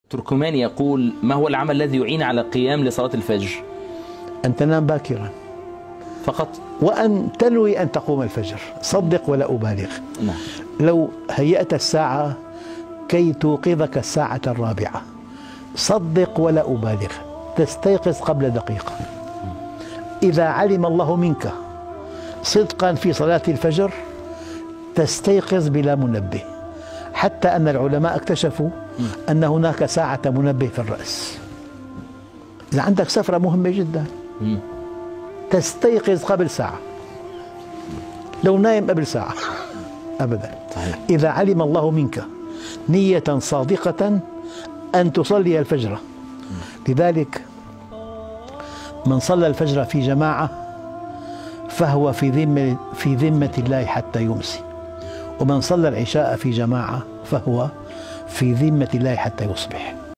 تركماني يقول: ما هو العمل الذي يعين على القيام لصلاة الفجر؟ أن تنام باكرا فقط؟ وأن تنوي أن تقوم الفجر. صدق ولا أبالغ. نعم. لو هيأت الساعة كي توقظك الساعة 4، صدق ولا أبالغ، تستيقظ قبل دقيقة. إذا علم الله منك صدقا في صلاة الفجر تستيقظ بلا منبه، حتى أن العلماء اكتشفوا أن هناك ساعة منبه في الرأس. إذا عندك سفرة مهمة جدا تستيقظ قبل ساعة، لو نايم قبل ساعة أبدا. إذا علم الله منك نية صادقة أن تصلي الفجر. لذلك من صلى الفجر في جماعة فهو في ذمة الله حتى يمسي، ومن صلى العشاء في جماعة فهو في ذمة الله حتى يصبح.